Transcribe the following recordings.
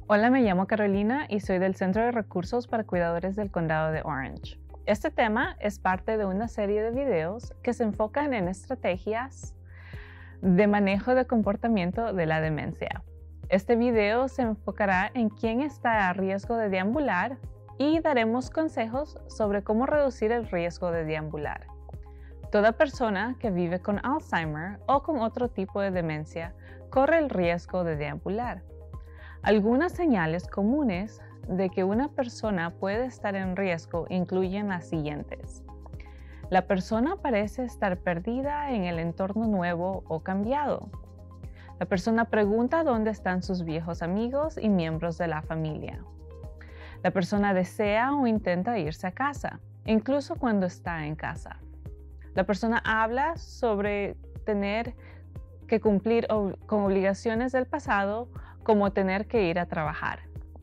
Hola, me llamo Carolina y soy del Centro de Recursos para Cuidadores del Condado de Orange. Este tema es parte de una serie de videos que se enfocan en estrategias de manejo de comportamiento de la demencia. Este video se enfocará en quién está a riesgo de deambular y daremos consejos sobre cómo reducir el riesgo de deambular. Toda persona que vive con Alzheimer o con otro tipo de demencia corre el riesgo de deambular. Algunas señales comunes de que una persona puede estar en riesgo incluyen las siguientes. La persona parece estar perdida en el entorno nuevo o cambiado. La persona pregunta dónde están sus viejos amigos y miembros de la familia. La persona desea o intenta irse a casa, incluso cuando está en casa. La persona habla sobre tener que cumplir con obligaciones del pasado, como tener que ir a trabajar.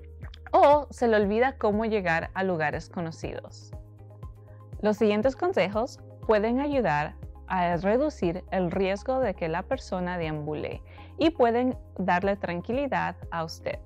O se le olvida cómo llegar a lugares conocidos. Los siguientes consejos pueden ayudar a reducir el riesgo de que la persona deambule y pueden darle tranquilidad a usted.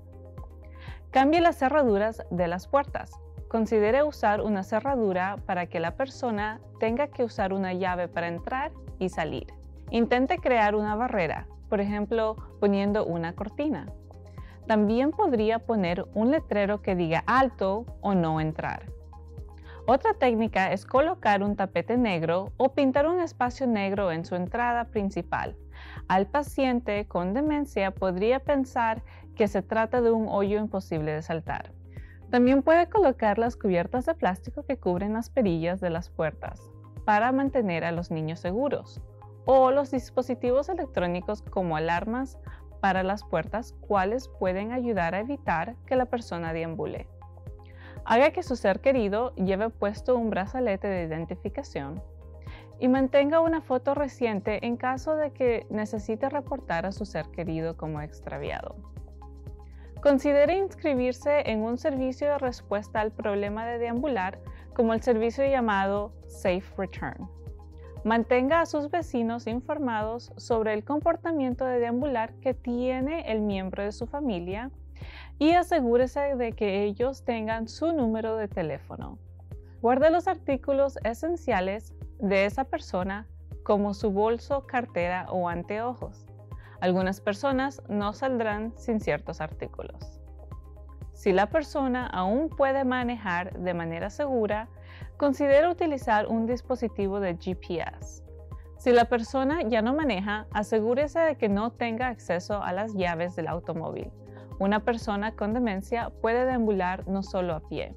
Cambie las cerraduras de las puertas. Considere usar una cerradura para que la persona tenga que usar una llave para entrar y salir. Intente crear una barrera, por ejemplo, poniendo una cortina. También podría poner un letrero que diga alto o no entrar. Otra técnica es colocar un tapete negro o pintar un espacio negro en su entrada principal. Al paciente con demencia podría pensar que se trata de un hoyo imposible de saltar. También puede colocar las cubiertas de plástico que cubren las perillas de las puertas para mantener a los niños seguros, o los dispositivos electrónicos como alarmas para las puertas, cuales pueden ayudar a evitar que la persona deambule. Haga que su ser querido lleve puesto un brazalete de identificación y mantenga una foto reciente en caso de que necesite reportar a su ser querido como extraviado. Considere inscribirse en un servicio de respuesta al problema de deambular, como el servicio llamado Safe Return. Mantenga a sus vecinos informados sobre el comportamiento de deambular que tiene el miembro de su familia y asegúrese de que ellos tengan su número de teléfono. Guarde los artículos esenciales de esa persona, como su bolso, cartera o anteojos. Algunas personas no saldrán sin ciertos artículos. Si la persona aún puede manejar de manera segura, considere utilizar un dispositivo de GPS. Si la persona ya no maneja, asegúrese de que no tenga acceso a las llaves del automóvil. Una persona con demencia puede deambular no solo a pie.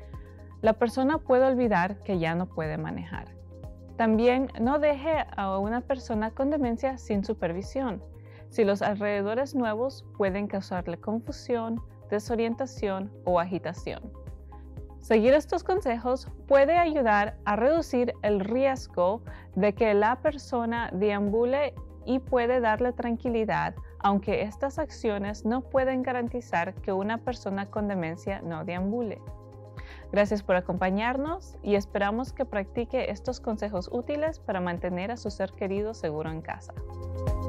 La persona puede olvidar que ya no puede manejar. También no deje a una persona con demencia sin supervisión. Si los alrededores nuevos pueden causarle confusión, desorientación o agitación. Seguir estos consejos puede ayudar a reducir el riesgo de que la persona deambule y puede darle tranquilidad, aunque estas acciones no pueden garantizar que una persona con demencia no deambule. Gracias por acompañarnos y esperamos que practique estos consejos útiles para mantener a su ser querido seguro en casa.